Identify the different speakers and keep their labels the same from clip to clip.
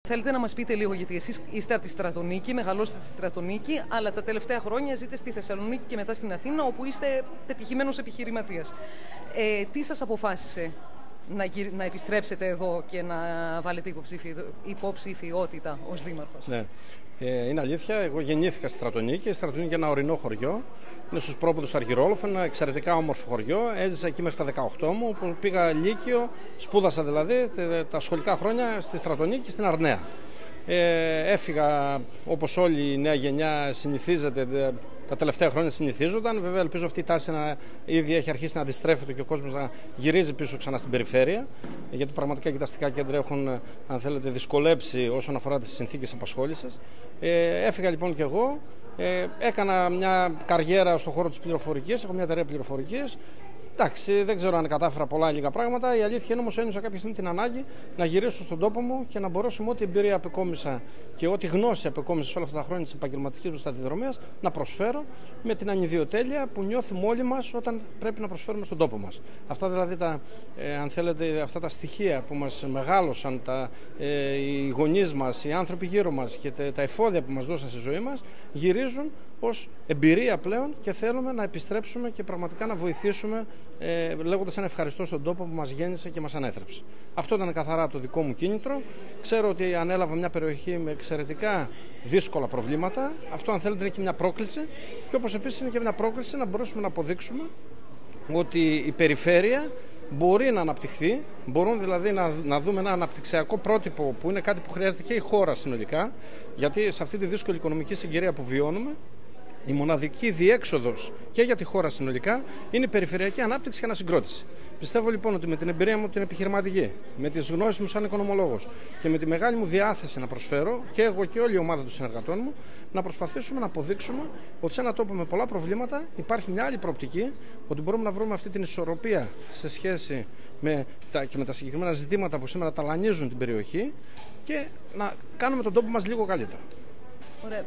Speaker 1: Θέλετε να μας πείτε λίγο, γιατί εσείς είστε από τη Στρατονίκη, μεγαλώσετε στη Στρατονίκη, αλλά τα τελευταία χρόνια ζείτε στη Θεσσαλονίκη και μετά στην Αθήνα, όπου είστε πετυχημένος επιχειρηματίας. Τι σας αποφάσισε να επιστρέψετε εδώ και να βάλετε υποψηφιότητα ως δήμαρχος?
Speaker 2: Ναι. Είναι αλήθεια, εγώ γεννήθηκα στη Στρατονίκη. Η Στρατονίκη είναι ένα ορεινό χωριό. Είναι στους πρόποδους του Αργυρόλοφου, ένα εξαιρετικά όμορφο χωριό. Έζησα εκεί μέχρι τα 18 μου, όπου πήγα λύκειο, σπούδασα δηλαδή τα σχολικά χρόνια στη Στρατονίκη, στην Αρναία. Έφυγα, όπως όλη η νέα γενιά συνηθίζεται, τα τελευταία χρόνια συνηθίζονταν. Βέβαια, ελπίζω αυτή η τάση ήδη έχει αρχίσει να αντιστρέφεται και ο κόσμος να γυρίζει πίσω ξανά στην περιφέρεια. Γιατί πραγματικά και τα αστικά κέντρα έχουν, αν θέλετε, δυσκολέψει όσον αφορά τις συνθήκες απασχόλησης. Έφυγα λοιπόν και εγώ. Έκανα μια καριέρα στον χώρο της πληροφορικής. Έχω μια εταιρεία πληροφορικής. Εντάξει, δεν ξέρω αν κατάφερα πολλά ή λίγα πράγματα. Η αλήθεια είναι όμως ένιωσα κάποια στιγμή την ανάγκη να γυρίσω στον τόπο μου και να μπορέσω με ό,τι εμπειρία απεκόμισα και ό,τι γνώση απεκόμισα σε όλα αυτά τα χρόνια της επαγγελματικής μου σταδιοδρομίας να προσφέρω με την ανιδιοτέλεια που νιώθουμε όλοι μας όταν πρέπει να προσφέρουμε στον τόπο μας. Αυτά δηλαδή αν θέλετε, αυτά τα στοιχεία που μας μεγάλωσαν οι γονείς μας, οι άνθρωποι γύρω μας και τα εφόδια που μας δώσαν στη ζωή μας γυρίζουν ως εμπειρία πλέον και θέλουμε να επιστρέψουμε και πραγματικά να βοηθήσουμε λέγοντας ένα ευχαριστώ στον τόπο που μας γέννησε και μας ανέθρεψε. Αυτό ήταν καθαρά το δικό μου κίνητρο. Ξέρω ότι ανέλαβα μια περιοχή με εξαιρετικά δύσκολα προβλήματα. Αυτό, αν θέλετε, είναι και μια πρόκληση. Και όπως επίσης είναι και μια πρόκληση να μπορέσουμε να αποδείξουμε ότι η περιφέρεια μπορεί να αναπτυχθεί. Μπορούν δηλαδή να δούμε ένα αναπτυξιακό πρότυπο που είναι κάτι που χρειάζεται και η χώρα συνολικά. Γιατί σε αυτή τη δύσκολη οικονομική συγκυρία που βιώνουμε, η μοναδική διέξοδος και για τη χώρα συνολικά είναι η περιφερειακή ανάπτυξη και ανασυγκρότηση. Πιστεύω λοιπόν ότι με την εμπειρία μου την επιχειρηματική, με τις γνώσεις μου σαν οικονομολόγος και με τη μεγάλη μου διάθεση να προσφέρω και εγώ και όλη η ομάδα των συνεργατών μου, να προσπαθήσουμε να αποδείξουμε ότι σε έναν τόπο με πολλά προβλήματα υπάρχει μια άλλη προοπτική, ότι μπορούμε να βρούμε αυτή την ισορροπία σε σχέση με τα συγκεκριμένα ζητήματα που σήμερα ταλανίζουν την περιοχή και να κάνουμε τον τόπο μας λίγο καλύτερο.
Speaker 1: Ωραία.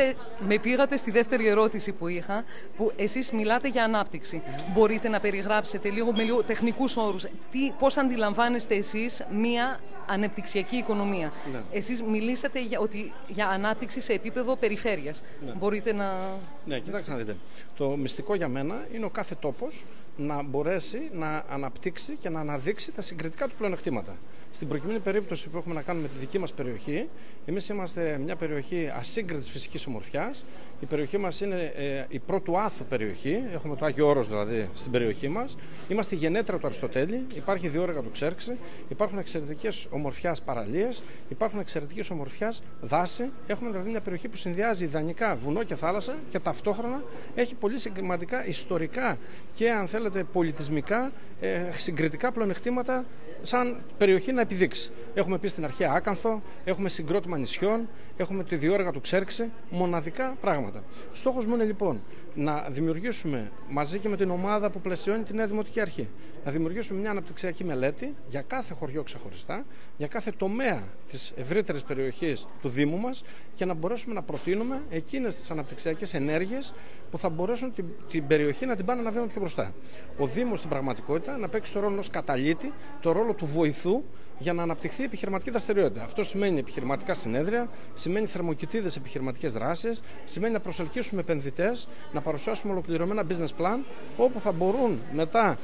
Speaker 1: Με πήγατε στη δεύτερη ερώτηση που είχα, που εσείς μιλάτε για ανάπτυξη. Μπορείτε να περιγράψετε λίγο με λίγο τεχνικούς όρους πώς αντιλαμβάνεστε εσείς μία ανεπτυξιακή οικονομία? Ναι. Εσείς μιλήσατε για ανάπτυξη σε επίπεδο περιφέρειας. Ναι. Μπορείτε να...
Speaker 2: Ναι, κοιτάξτε να δείτε. Το μυστικό για μένα είναι ο κάθε τόπος να μπορέσει να αναπτύξει και να αναδείξει τα συγκριτικά του πλεονεκτήματα. Στην προκειμένη περίπτωση που έχουμε να κάνουμε τη δική μας περιοχή, εμείς είμαστε μια περιοχή ασύγκριτης φυσικής ομορφιάς. Η περιοχή μας είναι η πρώτου άθου περιοχή. Έχουμε το Άγιο Όρος δηλαδή στην περιοχή μας. Είμαστε η γενέτρα του Αριστοτέλη. Υπάρχει η διόρυγα του Ξέρξη. Υπάρχουν εξαιρετικές ομορφιάς παραλίες. Υπάρχουν εξαιρετικές ομορφιάς δάση. Έχουμε δηλαδή μια περιοχή που συνδυάζει ιδανικά βουνό και θάλασσα και ταυτόχρονα έχει πολύ σημαντικά ιστορικά και, αν θέλετε, πολιτισμικά συγκριτικά πλεονεκτήματα σαν περιοχή να επιδείξει. Έχουμε πει στην αρχαία Άκανθο, έχουμε συγκρότημα νησιών, έχουμε τη διόρυγα του Ξέρξη, μοναδικά πράγματα. Στόχος μου είναι λοιπόν να δημιουργήσουμε μαζί και με την ομάδα που πλαισιώνει τη Νέα Δημοτική Αρχή, να δημιουργήσουμε μια αναπτυξιακή μελέτη για κάθε χωριό ξεχωριστά, για κάθε τομέα της ευρύτερης περιοχής του Δήμου μας και να μπορέσουμε να προτείνουμε εκείνες τις αναπτυξιακές ενέργειες που θα μπορέσουν την περιοχή να την πάνε ένα βήμα πιο μπροστά. Ο Δήμος στην πραγματικότητα να παίξει το ρόλο ενός καταλήτη, το ρόλο του βοηθού για να αναπτυχθεί η επιχειρηματική δραστηριότητα. Αυτό σημαίνει επιχειρηματικά συνέδρια, σημαίνει θερμοκοιτίδες επιχειρηματικές δράσεις, σημαίνει να προσελκύσουμε επενδυτές, να παρουσιάσουμε ολοκληρωμένα business plan, όπου θα μπορούν μετά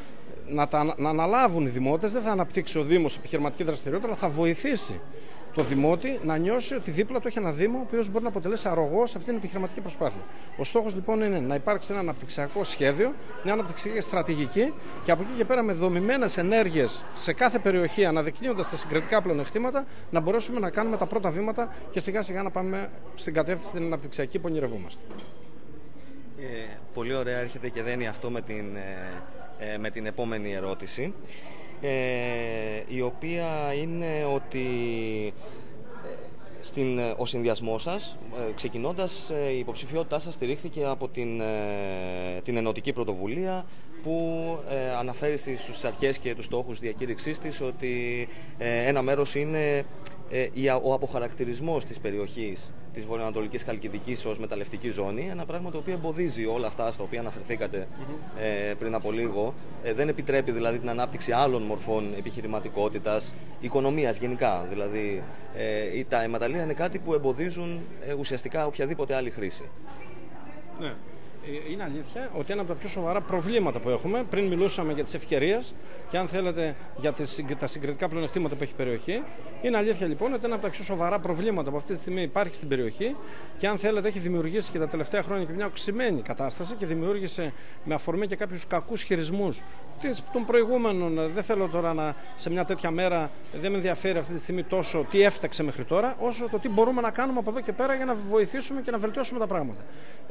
Speaker 2: να αναλάβουν οι δημότες. Δεν θα αναπτύξει ο Δήμος επιχειρηματική δραστηριότητα, αλλά θα βοηθήσει το δημότη να νιώσει ότι δίπλα του έχει ένα Δήμο ο οποίος μπορεί να αποτελέσει αρρωγό σε αυτήν την επιχειρηματική προσπάθεια. Ο στόχος λοιπόν είναι να υπάρξει ένα αναπτυξιακό σχέδιο, μια αναπτυξιακή στρατηγική και από εκεί και πέρα με δομημένες ενέργειες σε κάθε περιοχή, αναδεικνύοντας τα συγκριτικά πλεονεκτήματα, να μπορέσουμε να κάνουμε τα πρώτα βήματα και σιγά σιγά να πάμε στην κατεύθυνση την αναπτυξιακή που ονειρευόμαστε.
Speaker 3: Πολύ ωραία έρχεται και δένει αυτό με την επόμενη ερώτηση. Η οποία είναι ότι ο συνδυασμός σας, ξεκινώντας, η υποψηφιότητά σας στηρίχθηκε από την Ενωτική Πρωτοβουλία που αναφέρει στις αρχές και τους στόχους διακήρυξής της ότι ένα μέρος είναι ο αποχαρακτηρισμός της περιοχής της βορειοανατολικής Χαλκιδικής ως μεταλλευτική ζώνη, ένα πράγμα το οποίο εμποδίζει όλα αυτά στα οποία αναφερθήκατε πριν από λίγο. Δεν επιτρέπει δηλαδή την ανάπτυξη άλλων μορφών επιχειρηματικότητας, οικονομίας γενικά. Δηλαδή τα μεταλλεία είναι κάτι που εμποδίζουν ουσιαστικά οποιαδήποτε άλλη χρήση.
Speaker 2: Ναι. Είναι αλήθεια ότι ένα από τα πιο σοβαρά προβλήματα που έχουμε, πριν μιλούσαμε για τις ευκαιρίες και αν θέλετε για τα συγκριτικά πλεονεκτήματα που έχει η περιοχή, είναι αλήθεια λοιπόν ότι ένα από τα πιο σοβαρά προβλήματα που αυτή τη στιγμή υπάρχει στην περιοχή και αν θέλετε έχει δημιουργήσει και τα τελευταία χρόνια και μια οξυμένη κατάσταση και δημιούργησε με αφορμή και κάποιους κακούς χειρισμούς των προηγούμενων. Δεν θέλω τώρα σε μια τέτοια μέρα, δεν με ενδιαφέρει αυτή τη στιγμή τόσο τι έφταξε μέχρι τώρα, όσο το τι μπορούμε να κάνουμε από εδώ και πέρα για να βοηθήσουμε και να βελτιώσουμε τα πράγματα.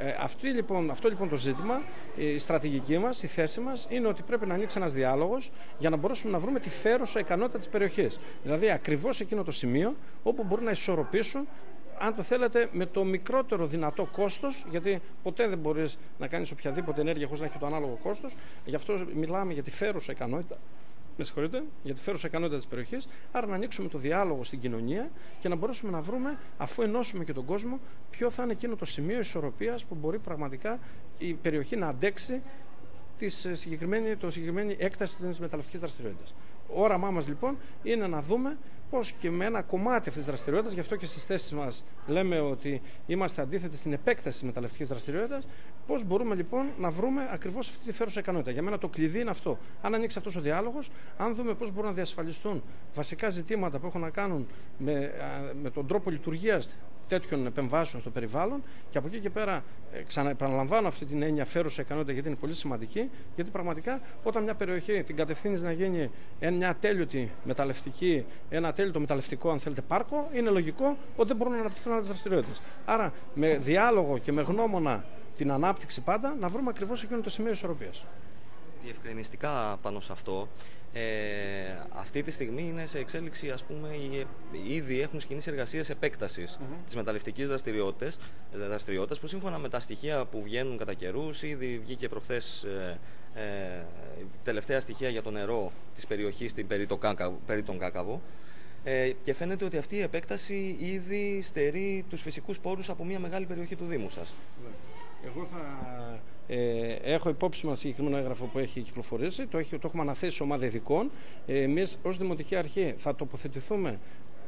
Speaker 2: Αυτό λοιπόν το ζήτημα, η στρατηγική μας, η θέση μας είναι ότι πρέπει να ανοίξει ένας διάλογος για να μπορέσουμε να βρούμε τη φέρουσα ικανότητα της περιοχής. Δηλαδή ακριβώς εκείνο το σημείο όπου μπορούν να ισορροπήσουν, αν το θέλετε, με το μικρότερο δυνατό κόστος, γιατί ποτέ δεν μπορείς να κάνεις οποιαδήποτε ενέργεια χωρίς να έχει το ανάλογο κόστος. Γι' αυτό μιλάμε για τη φέρουσα ικανότητα. Με συγχωρείτε, για τη φέρουσα ικανότητα της περιοχής. Άρα να ανοίξουμε το διάλογο στην κοινωνία και να μπορέσουμε να βρούμε, αφού ενώσουμε και τον κόσμο, ποιο θα είναι εκείνο το σημείο ισορροπίας που μπορεί πραγματικά η περιοχή να αντέξει τη συγκεκριμένη έκταση της μεταλλευτικής δραστηριότητας. Όραμά μας λοιπόν είναι να δούμε πώς και με ένα κομμάτι αυτής της δραστηριότητας, γι' αυτό και στις θέσεις μας λέμε ότι είμαστε αντίθετοι στην επέκταση της μεταλλευτικής δραστηριότητας, πώς μπορούμε λοιπόν να βρούμε ακριβώς αυτή τη φέρουσα ικανότητα. Για μένα το κλειδί είναι αυτό. Αν ανοίξει αυτός ο διάλογος, αν δούμε πώς μπορούν να διασφαλιστούν βασικά ζητήματα που έχουν να κάνουν με τον τρόπο λειτουργίας τέτοιων επεμβάσεων στο περιβάλλον, και από εκεί και πέρα επαναλαμβάνω αυτή την έννοια φέρουσα ικανότητα γιατί είναι πολύ σημαντική, γιατί πραγματικά όταν μια περιοχή την κατευθύνεις να γίνει μια ατέλειωτη μεταλλευτική, ένα ατέλειωτο μεταλλευτικό αν θέλετε πάρκο, είναι λογικό ότι δεν μπορούν να αναπτυχθούν άλλες δραστηριότητες. Άρα με διάλογο και με γνώμονα την ανάπτυξη πάντα να βρούμε ακριβώς εκείνο το σημείο ισορροπίας.
Speaker 3: Διευκρινιστικά πάνω σε αυτό, αυτή τη στιγμή είναι σε εξέλιξη, ας πούμε, ήδη έχουν ξεκινήσει εργασίες επέκτασης της μεταλλευτικής δραστηριότητας που σύμφωνα με τα στοιχεία που βγαίνουν κατά καιρούς, ήδη βγήκε προχθές τελευταία στοιχεία για το νερό της περιοχής περί τον Κάκαβο, και φαίνεται ότι αυτή η επέκταση ήδη στερεί τους φυσικούς πόρους από μια μεγάλη περιοχή του Δήμου σας.
Speaker 2: Εγώ θα έχω υπόψη μας συγκεκριμένο έγγραφο που έχει κυκλοφορήσει, το έχουμε αναθέσει σε ομάδα ειδικών. Εμείς ως Δημοτική Αρχή θα τοποθετηθούμε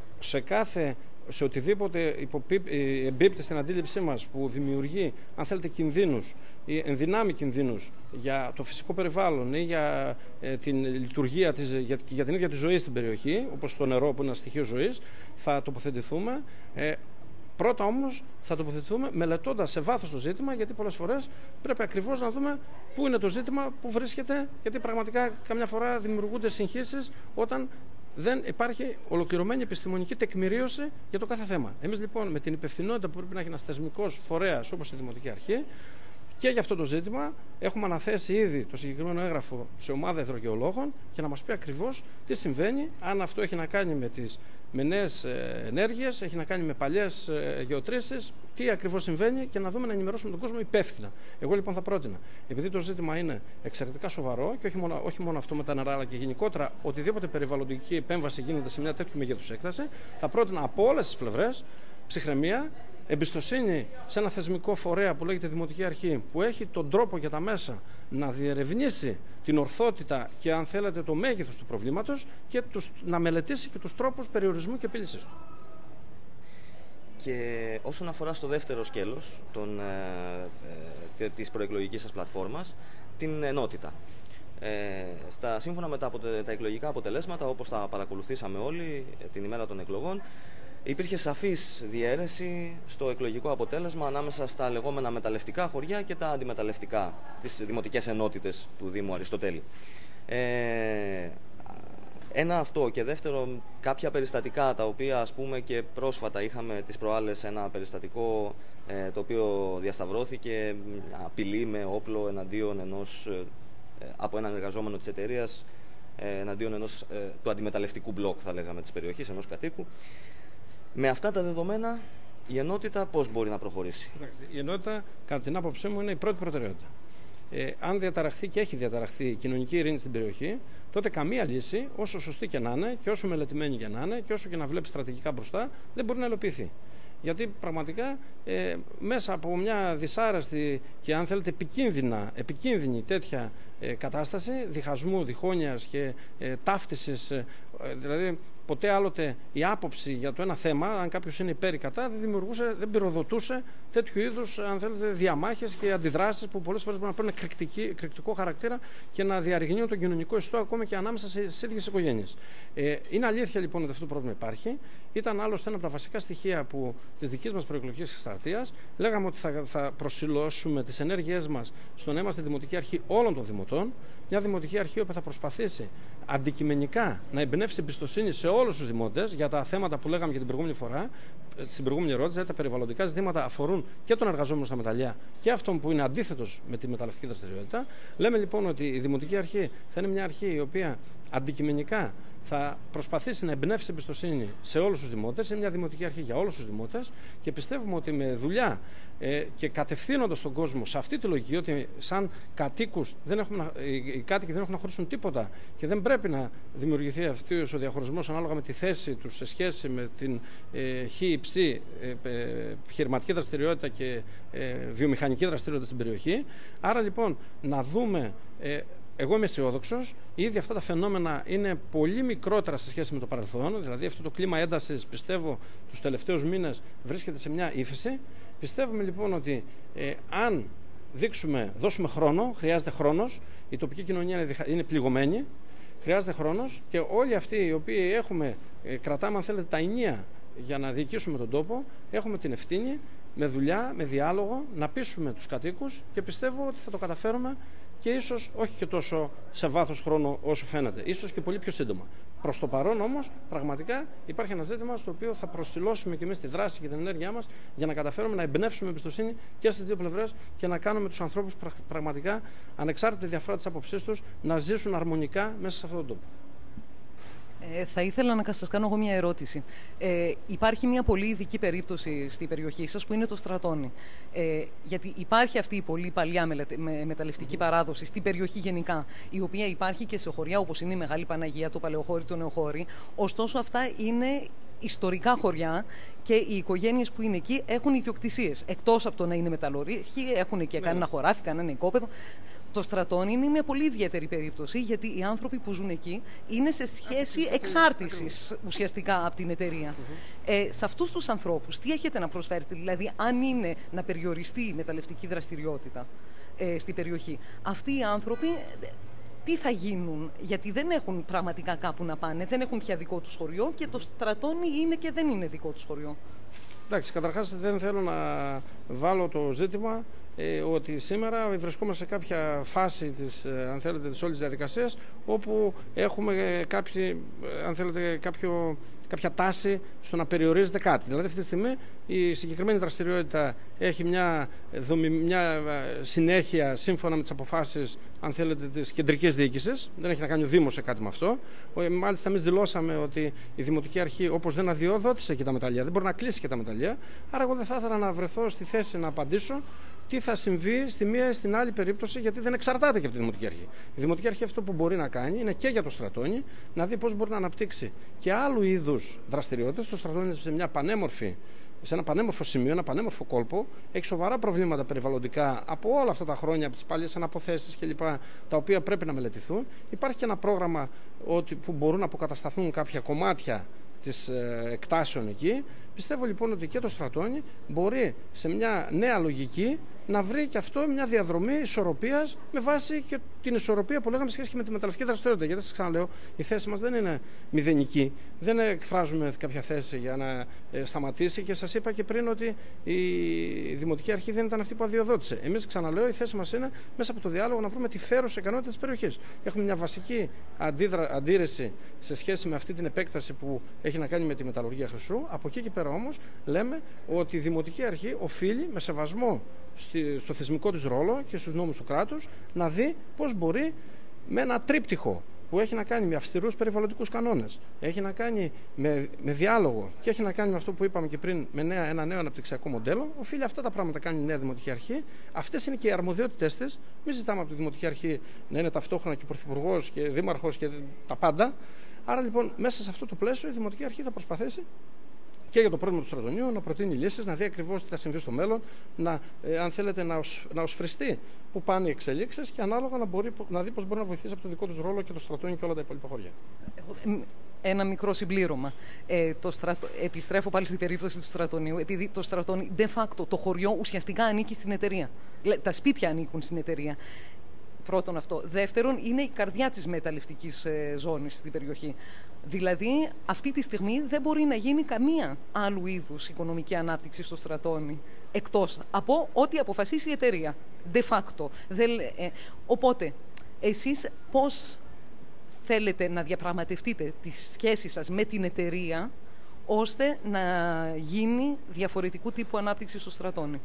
Speaker 2: σε οτιδήποτε εμπίπτει στην αντίληψή μας που δημιουργεί, αν θέλετε, κινδύνους ή ενδυνάμει κινδύνους για το φυσικό περιβάλλον ή για την λειτουργία για την ίδια τη ζωή στην περιοχή, όπως το νερό που είναι ένα στοιχείο ζωής, θα τοποθετηθούμε. Πρώτα όμως θα τοποθετηθούμε μελετώντας σε βάθος το ζήτημα, γιατί πολλές φορές πρέπει ακριβώς να δούμε πού είναι το ζήτημα, πού βρίσκεται, γιατί πραγματικά καμιά φορά δημιουργούνται συγχύσεις όταν δεν υπάρχει ολοκληρωμένη επιστημονική τεκμηρίωση για το κάθε θέμα. Εμείς λοιπόν με την υπευθυνότητα που πρέπει να έχει ένας θεσμικός φορέας όπως η Δημοτική Αρχή και για αυτό το ζήτημα έχουμε αναθέσει ήδη το συγκεκριμένο έγγραφο σε ομάδα υδρογεωλόγων για να μας πει ακριβώς τι συμβαίνει, αν αυτό έχει να κάνει με νέες ενέργειες, έχει να κάνει με παλιές γεωτρήσεις, τι ακριβώς συμβαίνει και να δούμε να ενημερώσουμε τον κόσμο υπεύθυνα. Εγώ λοιπόν θα πρότεινα, επειδή το ζήτημα είναι εξαιρετικά σοβαρό και όχι μόνο αυτό με τα νερά, αλλά και γενικότερα οτιδήποτε περιβαλλοντική επέμβαση γίνεται σε μια τέτοιου μεγέθους έκταση, θα πρότεινα από όλες τις πλευρές ψυχραιμία, εμπιστοσύνη σε ένα θεσμικό φορέα που λέγεται Δημοτική Αρχή, που έχει τον τρόπο και τα μέσα να διερευνήσει την ορθότητα και αν θέλετε το μέγεθος του προβλήματος και να μελετήσει και τους τρόπους περιορισμού και επίλυσης του.
Speaker 3: Και όσον αφορά στο δεύτερο σκέλος της προεκλογικής σας πλατφόρμας, την ενότητα. Σύμφωνα με τα εκλογικά αποτελέσματα, όπως τα παρακολουθήσαμε όλοι την ημέρα των εκλογών, υπήρχε σαφής διαίρεση στο εκλογικό αποτέλεσμα ανάμεσα στα λεγόμενα μεταλλευτικά χωριά και τα αντιμεταλλευτικά, τις δημοτικές ενότητες του Δήμου Αριστοτέλη. Ένα αυτό, και δεύτερο κάποια περιστατικά τα οποία ας πούμε και πρόσφατα είχαμε τις προάλλες ένα περιστατικό το οποίο διασταυρώθηκε, απειλή με όπλο εναντίον από έναν εργαζόμενο της εταιρείας, εναντίον του αντιμεταλλευτικού μπλοκ θα λέγαμε της περιοχής, ενός κατοίκου. Με αυτά τα δεδομένα η ενότητα πώς μπορεί να προχωρήσει?
Speaker 2: Η ενότητα κατά την άποψή μου είναι η πρώτη προτεραιότητα. Αν διαταραχθεί και έχει διαταραχθεί η κοινωνική ειρήνη στην περιοχή, τότε καμία λύση, όσο σωστή και να είναι και όσο μελετημένη και να είναι και όσο και να βλέπει στρατηγικά μπροστά, δεν μπορεί να υλοποιηθεί. Γιατί πραγματικά μέσα από μια δυσάρεστη και αν θέλετε επικίνδυνη τέτοια κατάσταση διχασμού, διχόνοιας και ταύτισης, δηλαδή ποτέ άλλοτε η άποψη για το ένα θέμα, αν κάποιος είναι υπέρ ή κατά, δεν πυροδοτούσε τέτοιου είδους, αν θέλετε, διαμάχες και αντιδράσεις που πολλές φορές μπορούν να παίρνουν εκρηκτικό χαρακτήρα και να διαρριγνύουν τον κοινωνικό ιστό ακόμα και ανάμεσα στις ίδιες οικογένειες. Είναι αλήθεια λοιπόν ότι αυτό το πρόβλημα υπάρχει. Ήταν άλλωστε ένα από τα βασικά στοιχεία της δικής μας προεκλογικής εκστρατείας. Λέγαμε ότι θα προσιλώσουμε τις ενέργειές μας στο να είμαστε δημοτική αρχή όλων των δημοτών. Μια δημοτική αρχή που θα προσπαθήσει αντικειμενικά να εμπνεύσει εμπιστοσύνη σε όλους τους δημότες για τα θέματα που λέγαμε και την προηγούμενη φορά, στην προηγούμενη ερώτηση, δηλαδή τα περιβαλλοντικά ζητήματα αφορούν και τον εργαζόμενο στα μεταλλεία και αυτόν που είναι αντίθετος με τη μεταλλευτική δραστηριότητα. Λέμε λοιπόν ότι η δημοτική αρχή θα είναι μια αρχή η οποία αντικειμενικά θα προσπαθήσει να εμπνεύσει εμπιστοσύνη σε όλους τους δημότες. Είναι μια δημοτική αρχή για όλους τους δημότες και πιστεύουμε ότι με δουλειά και κατευθύνοντας τον κόσμο σε αυτή τη λογική, ότι σαν κατοίκους οι κάτοικοι δεν έχουν να χωρίσουν τίποτα και δεν πρέπει να δημιουργηθεί αυτός ο διαχωρισμός ανάλογα με τη θέση τους σε σχέση με την χ-ψ επιχειρηματική δραστηριότητα και βιομηχανική δραστηριότητα στην περιοχή. Άρα λοιπόν να δούμε. Εγώ είμαι αισιόδοξος. Ήδη αυτά τα φαινόμενα είναι πολύ μικρότερα σε σχέση με το παρελθόν. Δηλαδή, αυτό το κλίμα έντασης, πιστεύω, τους τελευταίους μήνες βρίσκεται σε μια ύφεση. Πιστεύουμε λοιπόν ότι αν δώσουμε χρόνο, χρειάζεται χρόνος, η τοπική κοινωνία είναι πληγωμένη, χρειάζεται χρόνος και όλοι αυτοί οι οποίοι κρατάμε, αν θέλετε, τα ενία για να διοικήσουμε τον τόπο, έχουμε την ευθύνη με δουλειά, με διάλογο, να πείσουμε τους κατοίκους και πιστεύω ότι θα το καταφέρουμε. Και ίσως όχι και τόσο σε βάθος χρόνου όσο φαίνεται, ίσως και πολύ πιο σύντομα. Προς το παρόν όμως, πραγματικά υπάρχει ένα ζήτημα στο οποίο θα προσιλώσουμε και εμείς τη δράση και την ενέργειά μας για να καταφέρουμε να εμπνεύσουμε εμπιστοσύνη και στις δύο πλευρές και να κάνουμε τους ανθρώπους πραγματικά, ανεξάρτητα τη διαφορά της άποψής τους, να ζήσουν αρμονικά μέσα σε αυτόν τον τόπο.
Speaker 1: Θα ήθελα να σας κάνω εγώ μια ερώτηση. Υπάρχει μια πολύ ειδική περίπτωση στη περιοχή σας που είναι το Στρατώνι. Γιατί υπάρχει αυτή η πολύ παλιά μεταλλευτική παράδοση στην περιοχή γενικά, η οποία υπάρχει και σε χωριά όπως είναι η Μεγάλη Παναγία, το Παλαιοχώρι, το Νεοχώρι. Ωστόσο αυτά είναι ιστορικά χωριά και οι οικογένειες που είναι εκεί έχουν ιδιοκτησίες. Εκτός από το να είναι μεταλλορύχοι, έχουν και κανένα χωράφι, κανένα οικόπεδο. Το Στρατώνι είναι μια πολύ ιδιαίτερη περίπτωση, γιατί οι άνθρωποι που ζουν εκεί είναι σε σχέση εξάρτησης ουσιαστικά από την εταιρεία. Σε αυτούς τους ανθρώπους, τι έχετε να προσφέρετε, δηλαδή, αν είναι να περιοριστεί η μεταλλευτική δραστηριότητα στην περιοχή, αυτοί οι άνθρωποι τι θα γίνουν, γιατί δεν έχουν πραγματικά κάπου να πάνε, δεν έχουν πια δικό τους χωριό και το Στρατώνι είναι και δεν είναι δικό τους χωριό.
Speaker 2: Εντάξει, καταρχάς δεν θέλω να βάλω το ζήτημα ότι σήμερα βρισκόμαστε σε κάποια φάση αν θέλετε, της όλης διαδικασίας όπου έχουμε κάποια τάση στο να περιορίζεται κάτι. Δηλαδή αυτή τη στιγμή η συγκεκριμένη δραστηριότητα έχει μια συνέχεια σύμφωνα με τις αποφάσεις, αν θέλετε, της κεντρικής διοίκησης. Δεν έχει να κάνει ο Δήμος σε κάτι με αυτό. Μάλιστα εμείς δηλώσαμε ότι η Δημοτική Αρχή, όπως δεν αδειοδότησε και τα μεταλλεία, δεν μπορεί να κλείσει και τα μεταλλεία. Άρα εγώ δεν θα ήθελα να βρεθώ στη θέση να απαντήσω τι θα συμβεί στη μία ή στην άλλη περίπτωση, γιατί δεν εξαρτάται και από τη Δημοτική Αρχή. Η Δημοτική Αρχή αυτό που μπορεί να κάνει είναι και για το Στρατώνι να δει πώς μπορεί να αναπτύξει και άλλου είδους δραστηριότητες. Το Στρατώνι είναι σε ένα πανέμορφο σημείο, ένα πανέμορφο κόλπο. Έχει σοβαρά προβλήματα περιβαλλοντικά από όλα αυτά τα χρόνια, από τις παλιές αναποθέσεις κλπ., τα οποία πρέπει να μελετηθούν. Υπάρχει και ένα πρόγραμμα που μπορούν να αποκατασταθούν κάποια κομμάτια της εκτάσεων εκεί. Πιστεύω λοιπόν ότι και το Στρατώνι μπορεί σε μια νέα λογική να βρει και αυτό μια διαδρομή ισορροπίας με βάση και την ισορροπία που λέγαμε σχέση και με τη μεταλλευτική δραστηριότητα. Γιατί σας ξαναλέω, η θέση μας δεν είναι μηδενική. Δεν εκφράζουμε κάποια θέση για να σταματήσει και σας είπα και πριν ότι η Δημοτική Αρχή δεν ήταν αυτή που αδειοδότησε. Εμείς, ξαναλέω, η θέση μας είναι μέσα από το διάλογο να βρούμε τη φέρουσα ικανότητα της περιοχής. Έχουμε μια βασική αντίρρηση σε σχέση με αυτή την επέκταση που έχει να κάνει με τη μεταλλουργία χρυσού. Από εκεί και πέρα όμως λέμε ότι η Δημοτική Αρχή οφείλει με σεβασμό στο θεσμικό της ρόλο και στους νόμους του κράτους να δει πώς μπορεί με ένα τρίπτυχο που έχει να κάνει με αυστηρούς περιβαλλοντικούς κανόνες, έχει να κάνει με διάλογο και έχει να κάνει με αυτό που είπαμε και πριν, με ένα νέο αναπτυξιακό μοντέλο, οφείλει αυτά τα πράγματα κάνει η νέα Δημοτική Αρχή. Αυτές είναι και οι αρμοδιότητες της. Μην ζητάμε από τη Δημοτική Αρχή να είναι ταυτόχρονα και πρωθυπουργός και δήμαρχος και τα πάντα. Άρα λοιπόν, μέσα σε αυτό το πλαίσιο, η Δημοτική Αρχή θα προσπαθήσει και για το πρόβλημα του Στρατονείου να προτείνει λύσεις, να δει ακριβώς τι θα συμβεί στο μέλλον, αν θέλετε να οσφριστεί που πάνε οι εξελίξεις και ανάλογα να δει πώς μπορεί να βοηθήσει από το δικό του ρόλο και το Στρατόνι και όλα τα υπόλοιπα χωριά.
Speaker 1: Ένα μικρό συμπλήρωμα. Επιστρέφω πάλι στην περίπτωση του Στρατονείου, επειδή το Στρατόνι, de facto, το χωριό ουσιαστικά ανήκει στην εταιρεία. Τα σπίτια ανήκουν στην εταιρεία. Πρώτον αυτό. Δεύτερον, είναι η καρδιά της μεταλλευτικής ζώνης στην περιοχή. Δηλαδή, αυτή τη στιγμή δεν μπορεί να γίνει καμία άλλου είδους οικονομική ανάπτυξη στο Στρατόνι, εκτός από ό,τι αποφασίσει η εταιρεία. De facto. Οπότε, εσείς πώς θέλετε να διαπραγματευτείτε τις σχέσεις σας με την εταιρεία, ώστε να γίνει διαφορετικού τύπου ανάπτυξη στο Στρατόνι?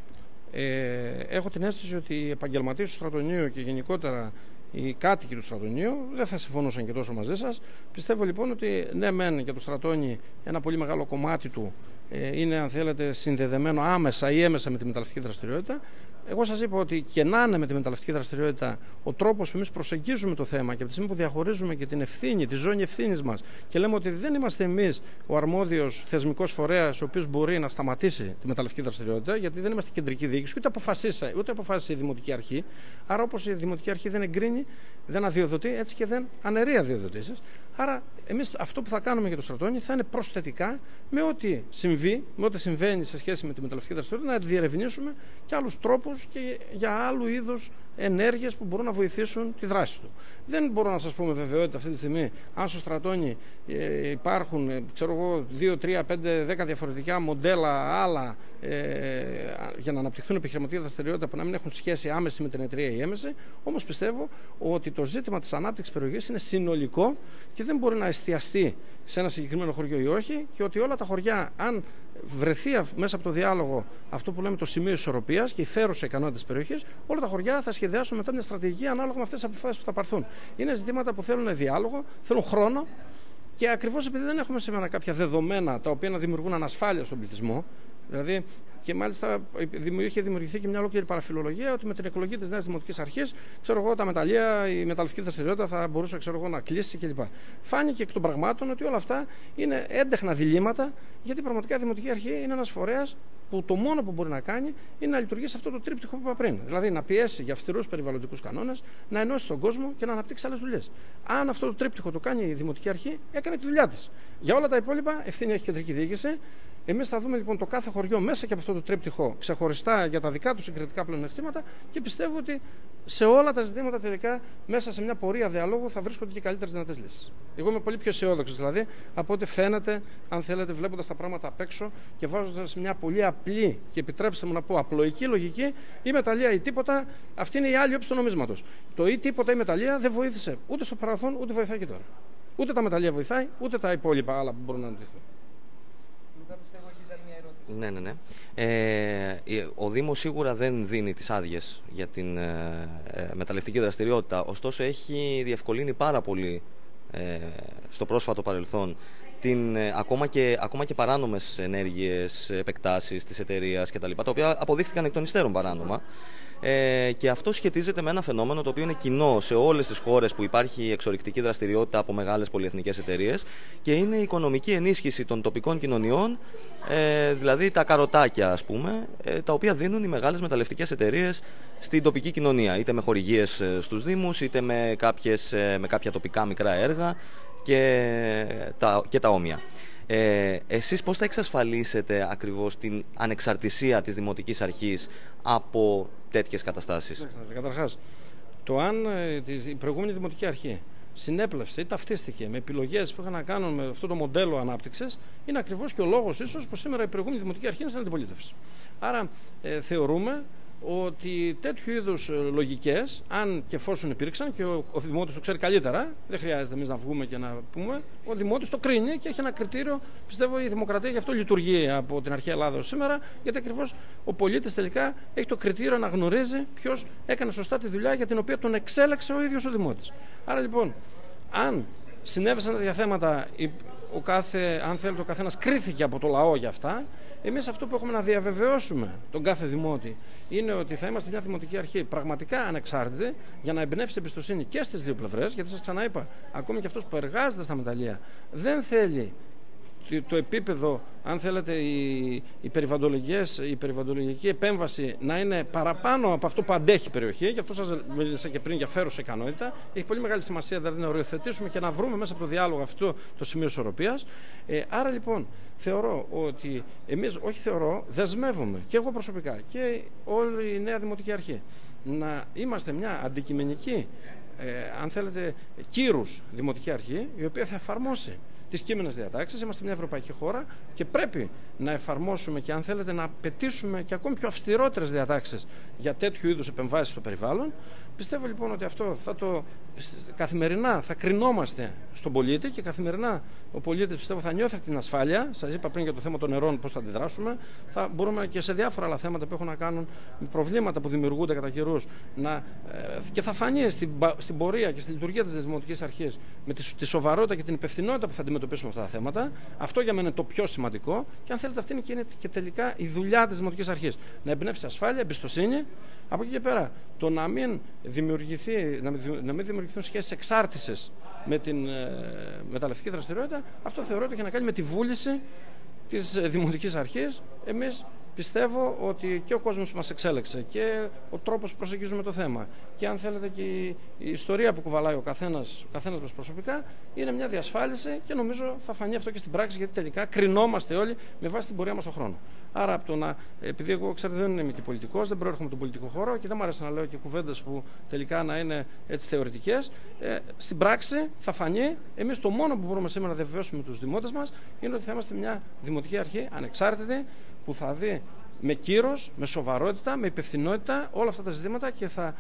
Speaker 2: Έχω την αίσθηση ότι οι επαγγελματίες του Στρατονείου και γενικότερα οι κάτοικοι του Στρατονείου δεν θα συμφωνούσαν και τόσο μαζί σας. Πιστεύω λοιπόν ότι ναι, μεν για το Στρατόνι ένα πολύ μεγάλο κομμάτι του είναι, αν θέλετε, συνδεδεμένο άμεσα ή έμεσα με τη μεταλλευτική δραστηριότητα. Εγώ σας είπα ότι και να είναι με τη μεταλλευτική δραστηριότητα ο τρόπος που εμείς προσεγγίζουμε το θέμα και από τη στιγμή που διαχωρίζουμε και την ευθύνη, τη ζώνη ευθύνης μας και λέμε ότι δεν είμαστε εμείς ο αρμόδιος θεσμικός φορέας ο οποίος μπορεί να σταματήσει τη μεταλλευτική δραστηριότητα, γιατί δεν είμαστε κεντρική διοίκηση, ούτε αποφάσισε η Δημοτική Αρχή. Άρα, όπως η Δημοτική Αρχή δεν εγκρίνει, δεν αδειοδοτεί, έτσι και δεν αναιρεί αδειοδοτήσεις. Άρα, εμείς αυτό που θα κάνουμε για το Στρατόνι θα είναι προσθετικά με ό,τι συμβαίνει σε σχέση με τη μεταλλευτική δραστηριότητα, να διερευνήσουμε και άλλους τρόπους και για άλλου είδους ενέργειες που μπορούν να βοηθήσουν τη δράση του. Δεν μπορώ να σας πω με βεβαιότητα αυτή τη στιγμή αν στο Στρατόνι υπάρχουν 2, 3, 5, 10 διαφορετικά μοντέλα άλλα για να αναπτυχθούν επιχειρηματική δραστηριότητα που να μην έχουν σχέση άμεση με την εταιρεία ή έμεση. Όμως πιστεύω ότι το ζήτημα της ανάπτυξης περιοχής είναι συνολικό και δεν μπορεί να εστιαστεί σε ένα συγκεκριμένο χωριό ή όχι, και ότι όλα τα χωριά, αν βρεθεί μέσα από το διάλογο αυτό που λέμε το σημείο ισορροπίας και η φέρουσα ικανότητα της περιοχής, όλα τα χωριά θα σχεδιάσουν μετά μια στρατηγική ανάλογα με αυτές τις αποφάσεις που θα πάρθουν. Είναι ζητήματα που θέλουν διάλογο, θέλουν χρόνο, και ακριβώς επειδή δεν έχουμε σήμερα κάποια δεδομένα τα οποία να δημιουργούν ανασφάλεια στον πληθυσμό. Δηλαδή, και μάλιστα είχε δημιουργηθεί και μια ολόκληρη παραφιλολογία ότι με την εκλογή της νέας Δημοτικής Αρχής, τα μεταλλεία, η μεταλλευτική δραστηριότητα θα μπορούσε να κλείσει κλπ. Φάνηκε εκ των πραγμάτων ότι όλα αυτά είναι έντεχνα διλήμματα, γιατί πραγματικά η Δημοτική Αρχή είναι ένας φορέας που το μόνο που μπορεί να κάνει είναι να λειτουργήσει αυτό το τρίπτυχο που είπα πριν. Δηλαδή να πιέσει για αυστηρούς περιβαλλοντικούς κανόνες, να ενώσει τον κόσμο και να αναπτύξει άλλες δουλειές. Αν αυτό το τρίπτυχο το κάνει η Δημοτική Αρχή, έκανε τη δουλειά της. Για όλα τα υπόλοιπα, ευθύνη έχει η κεντρική διοίκηση. Εμείς θα δούμε λοιπόν το κάθε χωριό μέσα και από αυτό το τρίπτυχο ξεχωριστά για τα δικά του συγκριτικά πλεονεκτήματα, και πιστεύω ότι σε όλα τα ζητήματα τελικά μέσα σε μια πορεία διαλόγου θα βρίσκονται και καλύτερες δυνατές λύσεις. Εγώ είμαι πολύ πιο αισιόδοξος δηλαδή από ό,τι φαίνεται, αν θέλετε, βλέποντας τα πράγματα απ' έξω και βάζοντας μια πολύ απλή και επιτρέψτε μου να πω απλοϊκή λογική, ή μεταλλεία ή τίποτα. Αυτή είναι η άλλη όψη του νομίσματος. Το ή τίποτα ή μεταλλεία δεν βοήθησε ούτε στο παρελθόν ούτε βοηθάει και τώρα. Ούτε τα μεταλλεία βοηθάει, ούτε τα υπόλοιπα άλλα που μπορούν να αντιθούν.
Speaker 3: Ναι. Ο Δήμος σίγουρα δεν δίνει τις άδειες για την μεταλλευτική δραστηριότητα, ωστόσο έχει διευκολύνει πάρα πολύ στο πρόσφατο παρελθόν ακόμα και παράνομες ενέργειες, επεκτάσεις της εταιρείας κτλ., τα οποία αποδείχθηκαν εκ των υστέρων παράνομα. Και αυτό σχετίζεται με ένα φαινόμενο το οποίο είναι κοινό σε όλες τις χώρες που υπάρχει εξορρυκτική δραστηριότητα από μεγάλες πολυεθνικές εταιρείες, και είναι η οικονομική ενίσχυση των τοπικών κοινωνιών, δηλαδή τα καροτάκια, ας πούμε, τα οποία δίνουν οι μεγάλες μεταλλευτικές εταιρείες στην τοπική κοινωνία, είτε με χορηγίες στους δήμους, είτε με κάποια τοπικά μικρά έργα και τα όμοια. Εσείς πώς θα εξασφαλίσετε ακριβώς την ανεξαρτησία της Δημοτικής Αρχής από τέτοιες καταστάσεις?
Speaker 2: Καταρχάς, το αν η προηγούμενη Δημοτική Αρχή συνέπλευσε ή ταυτίστηκε με επιλογές που είχαν να κάνουν με αυτό το μοντέλο ανάπτυξης, είναι ακριβώς και ο λόγος ίσως που σήμερα η προηγούμενη Δημοτική Αρχή είναι στην αντιπολίτευση. Άρα θεωρούμε ότι τέτοιου είδους λογικές, αν και εφόσον υπήρξαν, και ο Δημότης το ξέρει καλύτερα, δεν χρειάζεται εμείς να βγούμε και να πούμε, ο Δημότης το κρίνει και έχει ένα κριτήριο. Πιστεύω η δημοκρατία γι' αυτό λειτουργεί από την αρχαία Ελλάδα ως σήμερα, γιατί ακριβώς ο πολίτης τελικά έχει το κριτήριο να γνωρίζει ποιος έκανε σωστά τη δουλειά για την οποία τον εξέλεξε ο ίδιος ο Δημότης. Άρα λοιπόν, Αν συνέβησαν τέτοια θέματα, αν θέλετε, ο καθένας κρίθηκε από το λαό για αυτά, εμείς αυτό που έχουμε να διαβεβαιώσουμε τον κάθε δημότη είναι ότι θα είμαστε μια δημοτική αρχή πραγματικά ανεξάρτητη για να εμπνεύσει εμπιστοσύνη και στις δύο πλευρές. Γιατί σας ξαναείπα, ακόμη και αυτός που εργάζεται στα μεταλλεία δεν θέλει το επίπεδο, αν θέλετε, η περιβαλλοντολογική επέμβαση να είναι παραπάνω από αυτό που αντέχει η περιοχή. Γι' αυτό σας μίλησα και πριν για φέρουσα ικανότητα. Έχει πολύ μεγάλη σημασία δηλαδή να οριοθετήσουμε και να βρούμε μέσα από το διάλογο αυτό το σημείο ισορροπίας. Άρα λοιπόν θεωρώ ότι δεσμεύομαι και εγώ προσωπικά και όλη η νέα Δημοτική Αρχή να είμαστε μια αντικειμενική, αν θέλετε, κύρους Δημοτική Αρχή, η οποία θα εφαρμόσει τις κείμενες διατάξεις. Είμαστε μια ευρωπαϊκή χώρα και πρέπει να εφαρμόσουμε και, αν θέλετε, να απαιτήσουμε και ακόμη πιο αυστηρότερες διατάξεις για τέτοιου είδους επεμβάσεις στο περιβάλλον. Πιστεύω λοιπόν ότι αυτό καθημερινά θα κρινόμαστε στον πολίτη και καθημερινά ο πολίτης, πιστεύω, θα νιώθει αυτή την ασφάλεια. Σας είπα πριν για το θέμα των νερών πώς θα αντιδράσουμε. Θα μπορούμε και σε διάφορα άλλα θέματα που έχουν να κάνουν με προβλήματα που δημιουργούνται κατά καιρούς και θα φανεί στην πορεία και στη λειτουργία της Δημοτικής Αρχής με τη σοβαρότητα και την υπευθυνότητα που θα αντιμετωπίσουμε αυτά τα θέματα. Αυτό για μένα είναι το πιο σημαντικό και, αν θέλετε, αυτή είναι και τελικά η δουλειά της Δημοτικής Αρχής. Να εμπνεύσει ασφάλεια, εμπιστοσύνη. Από εκεί και πέρα, το να μην δημιουργηθούν σχέσεις εξάρτησης με την μεταλλευτική δραστηριότητα, αυτό θεωρώ ότι έχει να κάνει με τη βούληση της Δημοτικής Αρχής. Εμείς πιστεύω ότι και ο κόσμος που μας εξέλεξε και ο τρόπος που προσεγγίζουμε το θέμα και, αν θέλετε, και η ιστορία που κουβαλάει ο καθένας μας προσωπικά είναι μια διασφάλιση και νομίζω θα φανεί αυτό και στην πράξη, γιατί τελικά κρινόμαστε όλοι με βάση την πορεία μας στον χρόνο. Άρα, επειδή εγώ, ξέρετε, δεν είμαι και πολιτικός, δεν προέρχομαι από τον πολιτικό χώρο και δεν μου αρέσει να λέω και κουβέντες που τελικά να είναι έτσι θεωρητικές, στην πράξη θα φανεί. Εμείς το μόνο που μπορούμε σήμερα να διαβεβαιώσουμε τους δημότες μας είναι ότι θα είμαστε μια Δημοτική Αρχή ανεξάρτητη, που θα δει με κύρος, με σοβαρότητα, με υπευθυνότητα όλα αυτά τα ζητήματα και θα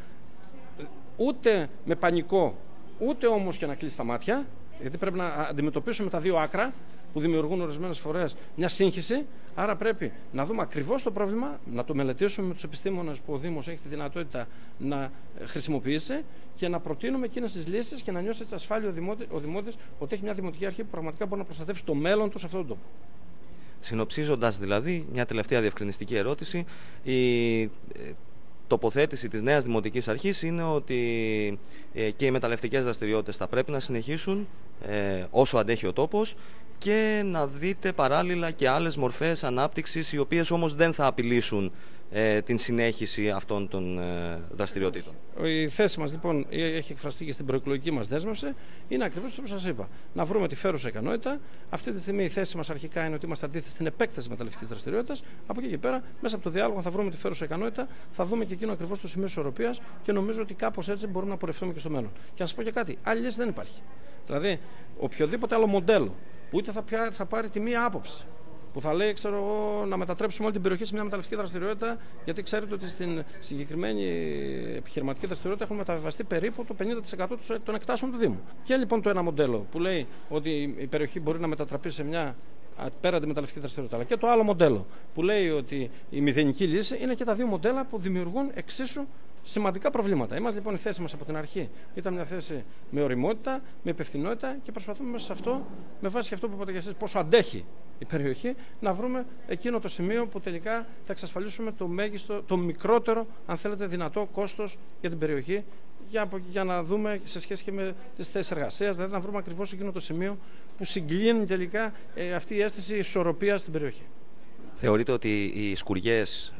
Speaker 2: ούτε με πανικό, ούτε όμως και να κλείσει τα μάτια, γιατί πρέπει να αντιμετωπίσουμε τα δύο άκρα που δημιουργούν ορισμένες φορές μια σύγχυση. Άρα πρέπει να δούμε ακριβώς το πρόβλημα, να το μελετήσουμε με τους επιστήμονες που ο Δήμος έχει τη δυνατότητα να χρησιμοποιήσει και να προτείνουμε εκείνες τις λύσεις και να νιώσει έτσι ασφάλεια ο δημότης ότι έχει μια Δημοτική Αρχή που πραγματικά μπορεί να προστατεύσει το μέλλον του σε αυτόν τον τόπο.
Speaker 3: Συνοψίζοντας δηλαδή, μια τελευταία διευκρινιστική ερώτηση. Η τοποθέτηση της νέας Δημοτικής Αρχής είναι ότι και οι μεταλλευτικές δραστηριότητες θα πρέπει να συνεχίσουν όσο αντέχει ο τόπος και να δείτε παράλληλα και άλλες μορφές ανάπτυξης, οι οποίες όμως δεν θα απειλήσουν την συνέχιση αυτών των δραστηριοτήτων.
Speaker 2: Η θέση μας λοιπόν έχει εκφραστεί και στην προεκλογική μας δέσμευση, είναι ακριβώς αυτό που σας είπα. Να βρούμε τη φέρουσα ικανότητα. Αυτή τη στιγμή η θέση μας αρχικά είναι ότι είμαστε αντίθετοι στην επέκταση μεταλλευτικής δραστηριότητας. Από εκεί και πέρα, μέσα από το διάλογο, θα βρούμε τη φέρουσα ικανότητα, θα δούμε και εκείνο ακριβώς το σημείο ισορροπίας και νομίζω ότι κάπως έτσι μπορούμε να πορευτούμε και στο μέλλον. Και να σας πω και κάτι, άλλη λύση δεν υπάρχει. Δηλαδή, οποιοδήποτε άλλο μοντέλο που είτε θα πάρει τη μία άποψη, που θα λέει, ξέρω εγώ, να μετατρέψουμε όλη την περιοχή σε μια μεταλλευτική δραστηριότητα, γιατί ξέρετε ότι στην συγκεκριμένη επιχειρηματική δραστηριότητα έχουμε μεταβιβαστεί περίπου το 50% των εκτάσεων του Δήμου. Και λοιπόν το ένα μοντέλο που λέει ότι η περιοχή μπορεί να μετατραπεί σε μια απέραντη μεταλλευτική δραστηριότητα, αλλά και το άλλο μοντέλο που λέει ότι η μηδενική λύση, είναι και τα δύο μοντέλα που δημιουργούν εξίσου σημαντικά προβλήματα. Είμαστε λοιπόν, η θέση μας από την αρχή ήταν μια θέση με οριμότητα, με υπευθυνότητα και προσπαθούμε μέσα σε αυτό, με βάση αυτό που είπατε και εσείς, πόσο αντέχει η περιοχή, να βρούμε εκείνο το σημείο που τελικά θα εξασφαλίσουμε το μικρότερο, αν θέλετε, δυνατό κόστος για την περιοχή, για να δούμε σε σχέση και με τις θέσεις εργασίας, δηλαδή να βρούμε ακριβώς εκείνο το σημείο που συγκλίνει τελικά αυτή η αίσθηση ισορροπίας στην περιοχή.
Speaker 3: Θεωρείτε ότι οι σκουριές,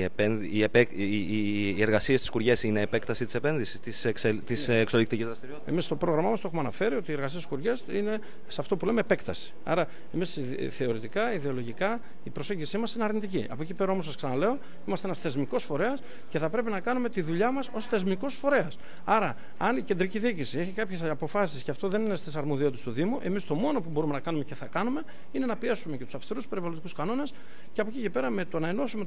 Speaker 3: οι εργασίες στις σκουριές είναι επέκταση της επένδυσης, της εξορρυκτικής δραστηριότητας?
Speaker 2: Εμείς στο πρόγραμμά μας το έχουμε αναφέρει ότι οι εργασίες στις σκουριές είναι σε αυτό που λέμε επέκταση. Άρα, εμείς θεωρητικά, ιδεολογικά, η προσέγγιση μας είναι αρνητική. Από εκεί πέρα όμως, σας ξαναλέω, είμαστε ένας θεσμικός φορέας και θα πρέπει να κάνουμε τη δουλειά μας ως θεσμικός φορέας. Άρα, αν η κεντρική διοίκηση έχει κάποιες αποφάσεις και αυτό δεν είναι στις αρμοδιότητες του Δήμου, εμείς το μόνο που μπορούμε να κάνουμε και θα κάνουμε είναι να πιέσουμε και τους αυστηρούς περιβαλλοντικούς κανόνες και από εκεί και πέρα με το να ενώσουμε τον κόσμο, να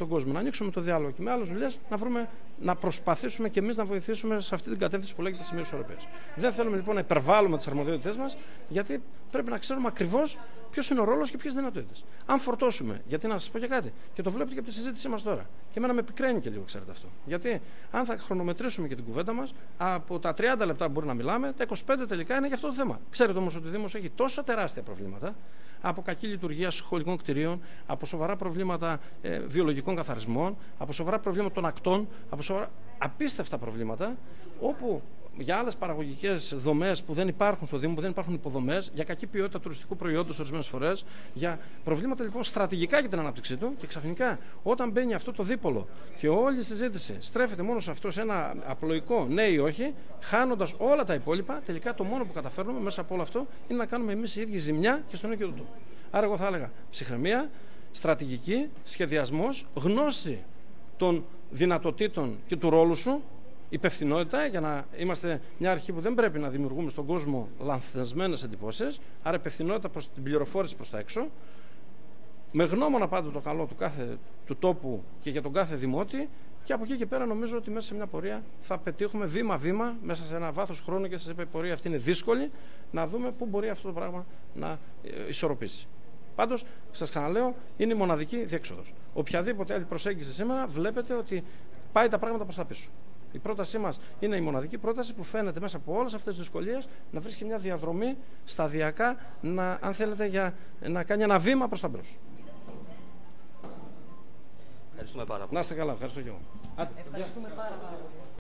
Speaker 2: ανοίξουμε το διάλογο και με άλλες δουλειές να προσπαθήσουμε και εμείς να βοηθήσουμε σε αυτή την κατεύθυνση που λέγεται σημείο ισορροπίας. Δεν θέλουμε λοιπόν να υπερβάλλουμε τις αρμοδιότητές μας, γιατί πρέπει να ξέρουμε ακριβώς ποιος είναι ο ρόλος και ποιες δυνατότητες. Αν φορτώσουμε, γιατί να σας πω και κάτι, και το βλέπετε και από τη συζήτησή μας τώρα, και εμένα με πικραίνει και λίγο, ξέρετε αυτό. Γιατί αν θα χρονομετρήσουμε και την κουβέντα μας, από τα 30 λεπτά που μπορεί να μιλάμε, τα 25 τελικά είναι για αυτό το θέμα. Ξέρετε όμως ότι ο Δήμος έχει τόσα τεράστια προβλήματα, από κακή λειτουργία σχολικών κτηρίων, από σοβαρά προβλήματα βιολογικών καθαρισμών, από σοβαρά προβλήματα των ακτών, από σοβαρά απίστευτα προβλήματα, όπου για άλλες παραγωγικές δομές που δεν υπάρχουν στο Δήμο, που δεν υπάρχουν υποδομές, για κακή ποιότητα τουριστικού προϊόντος ορισμένες φορές, για προβλήματα λοιπόν στρατηγικά για την ανάπτυξή του, και ξαφνικά όταν μπαίνει αυτό το δίπολο και όλη η συζήτηση στρέφεται μόνο σε αυτό, σε ένα απλοϊκό ναι ή όχι, χάνοντας όλα τα υπόλοιπα, τελικά το μόνο που καταφέρνουμε μέσα από όλο αυτό είναι να κάνουμε εμείς οι ίδιοι ζημιά και στον ίδιο τον τόπο. Άρα, εγώ θα έλεγα ψυχραιμία, στρατηγική, σχεδιασμός, γνώση των δυνατοτήτων και του ρόλου σου, υπευθυνότητα, για να είμαστε μια αρχή που δεν πρέπει να δημιουργούμε στον κόσμο λανθασμένες εντυπώσεις, άρα υπευθυνότητα προς την πληροφόρηση προς τα έξω, με γνώμονα πάντα το καλό του τόπου και για τον κάθε δημότη, και από εκεί και πέρα νομίζω ότι μέσα σε μια πορεία θα πετύχουμε βήμα-βήμα, μέσα σε ένα βάθος χρόνου, και σας είπα η πορεία αυτή είναι δύσκολη, να δούμε πού μπορεί αυτό το πράγμα να ισορροπήσει. Πάντως, σας ξαναλέω, είναι η μοναδική διέξοδος. Οποιαδήποτε άλλη προσέγγιση σήμερα βλέπετε ότι πάει τα πράγματα προς τα πίσω. Η πρότασή μας είναι η μοναδική πρόταση που φαίνεται μέσα από όλες αυτές τις δυσκολίες να βρίσκει μια διαδρομή σταδιακά, αν θέλετε, να κάνει ένα βήμα προς τα μπρος.
Speaker 3: Ευχαριστούμε πάρα πολύ.
Speaker 2: Να είστε καλά, ευχαριστώ και εγώ.
Speaker 1: Ευχαριστούμε πάρα πολύ.